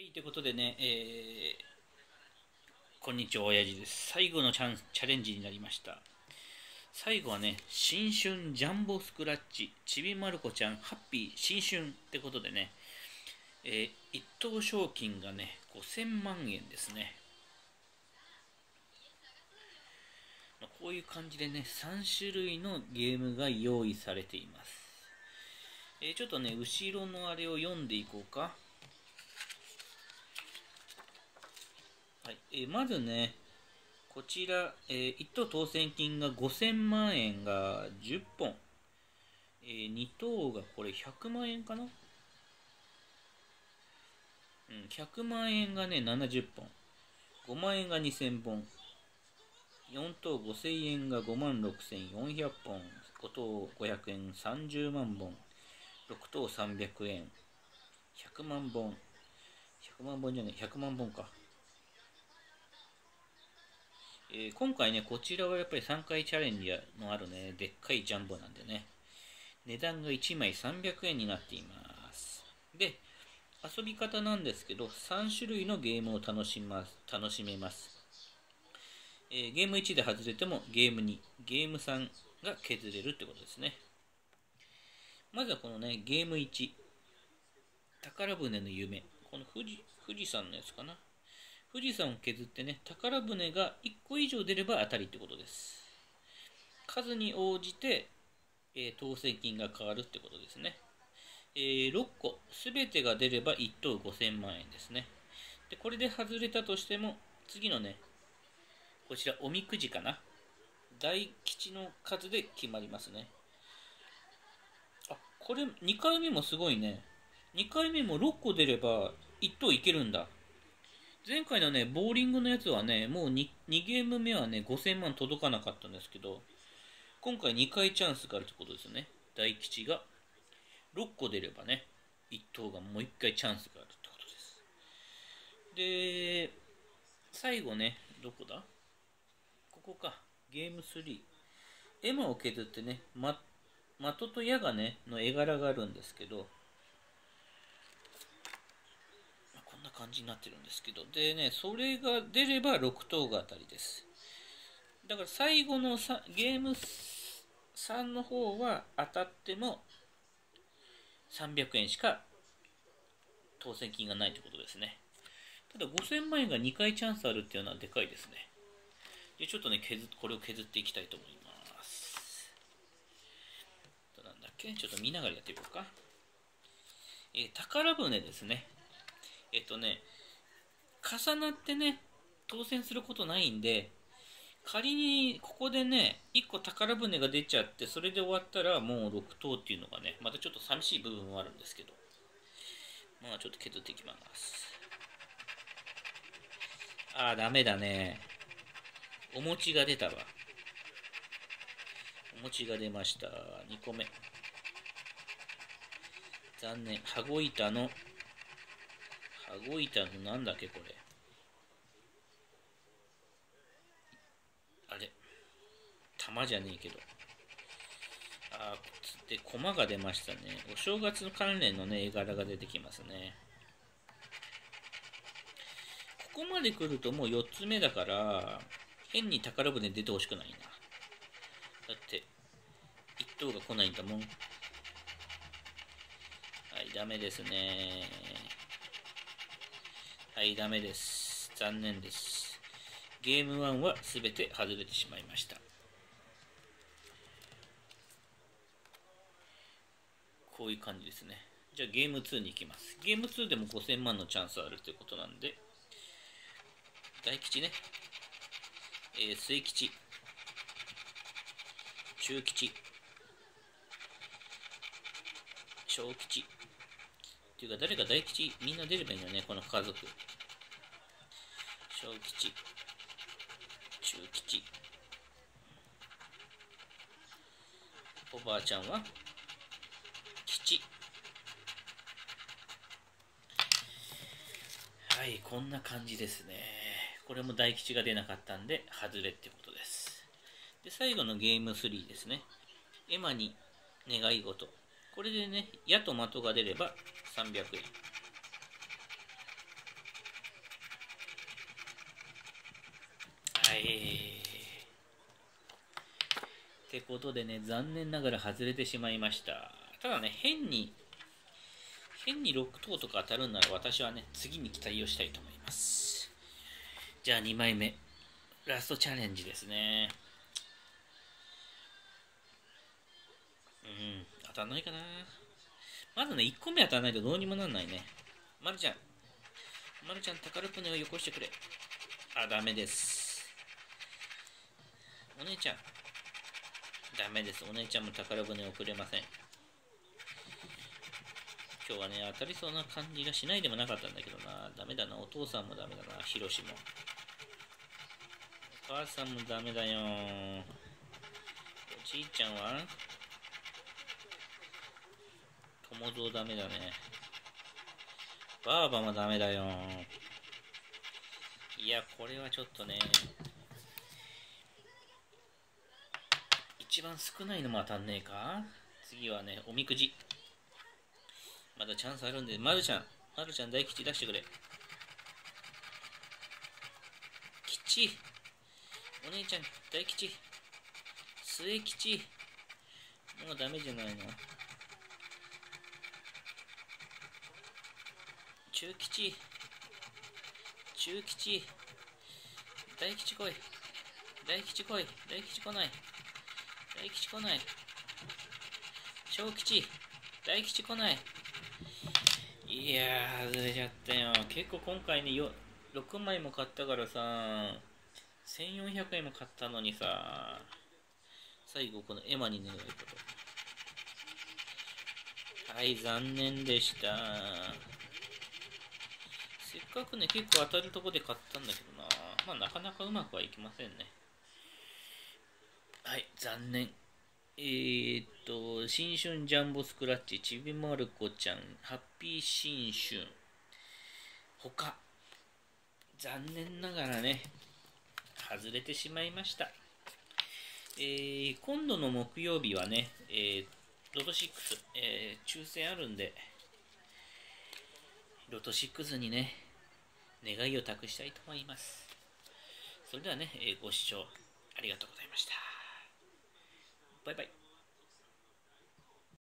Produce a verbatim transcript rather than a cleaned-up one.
はい、ということでね、えー、こんにちは、親父です。最後のチャンスチャレンジになりました。最後はね、新春ジャンボスクラッチ、ちびまる子ちゃん、ハッピー新春ってことでね、えー、一等賞金がね、ごせんまんえんですね。こういう感じでね、さん種類のゲームが用意されています。えー、ちょっとね、後ろのあれを読んでいこうか。はい、えー、まずね、こちら、えー、いっ等当選金がごせんまんえんがじゅっぽん、えー、に等がこれひゃくまんえんかな、うん、ひゃくまんえんがねななじゅっぽん、ごまんえんがにせんぼん、よん等ごせんえんがごまんろくせんよんひゃくぽん、ご等ごひゃくえんさんじゅうまんぼん、ろく等さんびゃくえん、ひゃくまんぼん、ひゃくまんぼんじゃねえ、ひゃくまんぼんか。えー、今回ね、こちらはやっぱりさんかいチャレンジのあるね、でっかいジャンボなんでね、値段がいちまいさんびゃくえんになっています。で、遊び方なんですけど、さん種類のゲームを楽します楽しめます。えー、ゲームいちで外れてもゲームに、ゲームさんが削れるってことですね。まずはこのね、ゲームいち、宝船の夢。この富士富士山のやつかな。富士山を削ってね、宝船がいっこ以上出れば当たりってことです。数に応じて、えー、当選金が変わるってことですね。えー、ろっこ、すべてが出ればいっ等ごせんまんえんですね。で、これで外れたとしても、次のね、こちらおみくじかな。大吉の数で決まりますね。あ、これにかいめもすごいね。にかいめもろっこ出ればいっ等いけるんだ。前回のね、ボーリングのやつはね、もう 2, にゲーム目はね、ごせんまん届かなかったんですけど、今回にかいチャンスがあるってことですね。大吉がろっこ出ればね、いっ等がもういっかいチャンスがあるってことです。で、最後ね、どこだここか。ゲームスリー。絵馬を削ってね、ま、的と矢がね、の絵柄があるんですけど、こんな感じになってるんですけど、でね、それが出ればろく等が当たりです。だから最後のゲームさんの方は当たってもさんびゃくえんしか当選金がないということですね。ただごせんまんえんがにかいチャンスあるっていうのはでかいですね。で、ちょっとね、削これを削っていきたいと思います。なんだっけ、ちょっと見ながらやっていこうか。えー、宝船ですね。えっとね、重なってね、当選することないんで、仮にここでね、いっこ宝船が出ちゃって、それで終わったらもうろく等っていうのがね、またちょっと寂しい部分もあるんですけど、まあちょっと削っていきます。あー、ダメだね。お餅が出たわ。お餅が出ました。にこめ。残念。羽子板の、羽子板のなんだっけこれ。あれ。玉じゃねえけど。あー、で、駒が出ましたね。お正月の関連のね、絵柄が出てきますね。ここまで来るともうよっつめだから、変に宝船出てほしくないな。だって、いっ等が来ないんだもん。はい、ダメですね。はい、ダメです。残念です。ゲームワンは全て外れてしまいました。こういう感じですね。じゃあゲームツーに行きます。ゲームツーでもごせんまんのチャンスあるということなんで、大吉ね、えー、末吉、中吉、小吉。っていうか、誰か大吉みんな出ればいいんだよね、この家族。小吉、中吉。おばあちゃんは吉。はい、こんな感じですね。これも大吉が出なかったんで、外れってことです。で、最後のゲームスリーですね。絵馬に願い事。これでね、矢と的が出ればさんびゃくえん。 い。ってことでね、残念ながら外れてしまいました。ただね、変に、変にろく等とか当たるんなら私はね、次に期待をしたいと思います。じゃあにまいめ。ラストチャレンジですね。うん、当たんないかな。まずね、いっこめ当たらないとどうにもなんないね。まるちゃん。まるちゃん、宝船をよこしてくれ。あ、ダメです。お姉ちゃん。ダメです。お姉ちゃんも宝船をくれません。今日はね、当たりそうな感じがしないでもなかったんだけどな。ダメだな。お父さんもダメだな。ひろしも。お母さんもダメだよ。おじいちゃんは友蔵ダメだね。ばあばもダメだよ。いや、これはちょっとね。一番少ないのも当たんねえか。次はね、おみくじ。まだチャンスあるんで、まるちゃん。まるちゃん大吉出してくれ。吉。お姉ちゃん大吉。末吉。もうダメじゃないの。中吉。中吉。大吉来い。大吉来い。大吉来ない。大吉来ない。小吉。大吉来ない。いやー、外れちゃったよ。結構今回ね、ろくまいも買ったからさ、せんよんひゃくえんも買ったのにさ、最後このエマに願いこと。はい、残念でした。せっかくね、結構当たるとこで買ったんだけどな。まあ、なかなかうまくはいきませんね。はい、残念。えー、っと、新春ジャンボスクラッチ、ちびまる子ちゃん、ハッピー新春、他、残念ながらね、外れてしまいました。えー、今度の木曜日はね、えー、ロトろく、えー、抽選あるんで、ロトろくにね、願いを託したいと思います。それではね、えー、ご視聴ありがとうございました。バイバイ。